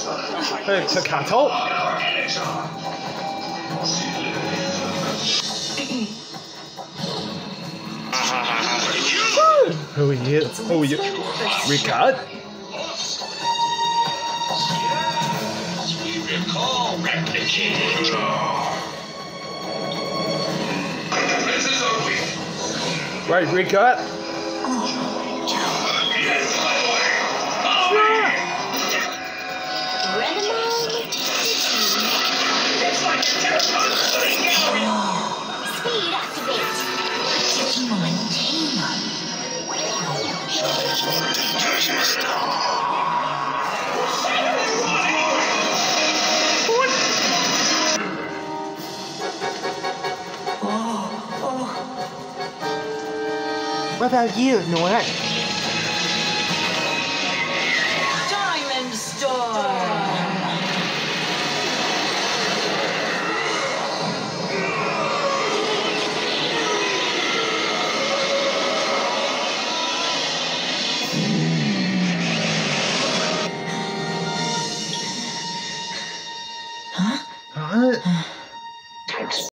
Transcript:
Hey, Takato! Who he is? Oh, you. Recut? Right, recut? Speed activate. What about you, Noir?